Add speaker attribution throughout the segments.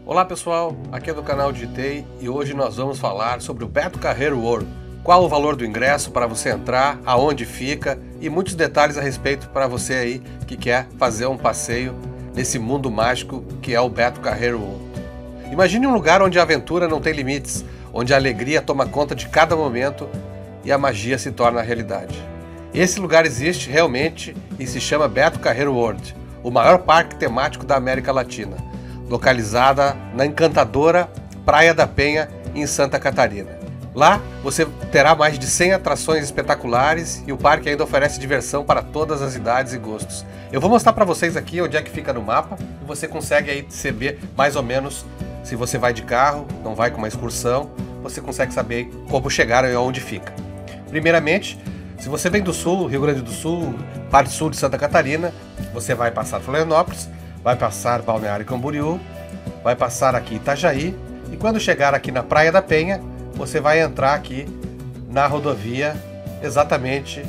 Speaker 1: Olá pessoal, aqui é do canal Digitei e hoje nós vamos falar sobre o Beto Carreiro World. Qual o valor do ingresso para você entrar, aonde fica e muitos detalhes a respeito para você aí que quer fazer um passeio nesse mundo mágico que é o Beto Carreiro World. Imagine um lugar onde a aventura não tem limites, onde a alegria toma conta de cada momento e a magia se torna realidade. Esse lugar existe realmente e se chama Beto Carreiro World, o maior parque temático da América Latina, localizada na encantadora Praia da Penha, em Santa Catarina. Lá você terá mais de 100 atrações espetaculares e o parque ainda oferece diversão para todas as idades e gostos. Eu vou mostrar para vocês aqui onde é que fica no mapa e você consegue aí saber mais ou menos se você vai de carro, não vai com uma excursão, você consegue saber como chegar e onde fica. Primeiramente, se você vem do sul, Rio Grande do Sul, parte sul de Santa Catarina, você vai passar Florianópolis, vai passar Balneário Camboriú, vai passar aqui Itajaí e quando chegar aqui na Praia da Penha, você vai entrar aqui na rodovia exatamente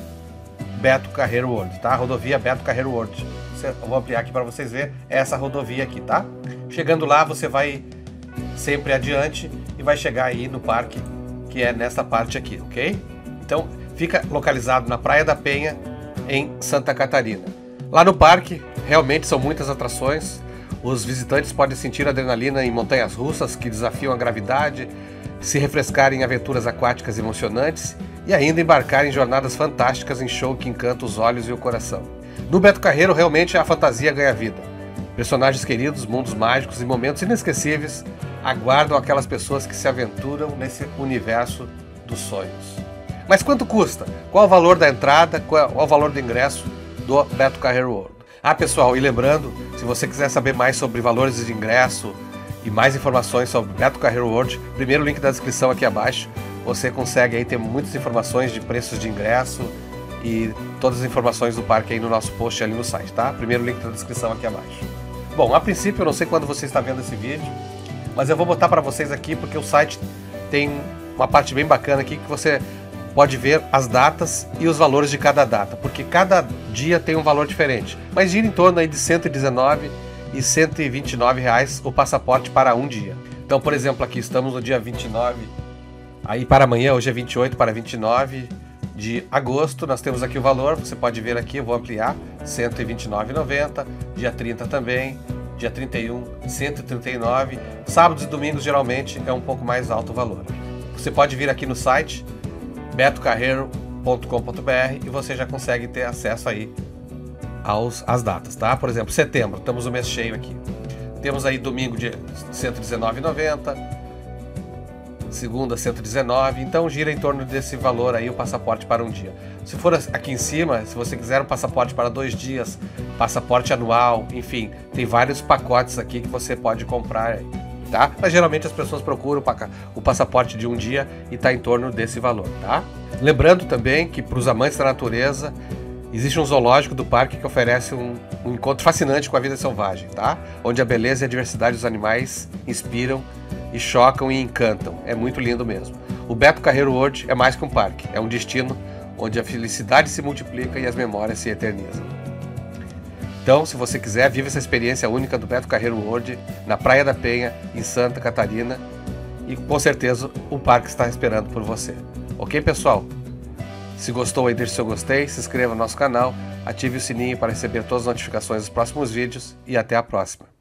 Speaker 1: Beto Carreiro World, tá? Rodovia Beto Carreiro World. Eu vou ampliar aqui para vocês verem essa rodovia aqui, tá? Chegando lá, você vai sempre adiante e vai chegar aí no parque, que é nessa parte aqui, ok? Então, fica localizado na Praia da Penha, em Santa Catarina. Lá no parque, realmente são muitas atrações. Os visitantes podem sentir adrenalina em montanhas russas que desafiam a gravidade, se refrescar em aventuras aquáticas emocionantes e ainda embarcar em jornadas fantásticas em show que encanta os olhos e o coração. No Beto Carreiro, realmente a fantasia ganha vida. Personagens queridos, mundos mágicos e momentos inesquecíveis aguardam aquelas pessoas que se aventuram nesse universo dos sonhos. Mas quanto custa? Qual o valor da entrada? Qual o valor do ingresso do Beto Carreiro World? Ah, pessoal, e lembrando, se você quiser saber mais sobre valores de ingresso e mais informações sobre Beto Carreiro World, primeiro link da descrição aqui abaixo, você consegue aí ter muitas informações de preços de ingresso e todas as informações do parque aí no nosso post ali no site, tá? Primeiro link da descrição aqui abaixo. Bom, a princípio eu não sei quando você está vendo esse vídeo, mas eu vou botar para vocês aqui porque o site tem uma parte bem bacana aqui que você pode ver as datas e os valores de cada data, porque cada dia tem um valor diferente, mas gira em torno aí de R$ 119 e R$ 129 reais o passaporte para um dia. Então, por exemplo, aqui estamos no dia 29, aí para amanhã, hoje é 28 para 29 de agosto, nós temos aqui o valor, você pode ver aqui, eu vou ampliar, R$ 129,90, dia 30 também, dia 31, R$ 139, sábados e domingos geralmente é um pouco mais alto o valor. Você pode vir aqui no site betocarreiro.com.br e você já consegue ter acesso aí às datas, tá? Por exemplo, setembro, estamos no mês cheio aqui. Temos aí domingo de R$ 119,90, segunda 119, então gira em torno desse valor aí o passaporte para um dia. Se for aqui em cima, se você quiser um passaporte para 2 dias, passaporte anual, enfim, tem vários pacotes aqui que você pode comprar aí. Tá? Mas geralmente as pessoas procuram o passaporte de um dia e está em torno desse valor, tá? Lembrando também que para os amantes da natureza existe um zoológico do parque que oferece um encontro fascinante com a vida selvagem, tá? Onde a beleza e a diversidade dos animais inspiram e chocam e encantam. É muito lindo mesmo. O Beto Carreiro World é mais que um parque, é um destino onde a felicidade se multiplica e as memórias se eternizam. Então, se você quiser, vive essa experiência única do Beto Carreiro World na Praia da Penha, em Santa Catarina, e com certeza o parque está esperando por você. Ok, pessoal? Se gostou aí, deixe seu gostei, se inscreva no nosso canal, ative o sininho para receber todas as notificações dos próximos vídeos e até a próxima.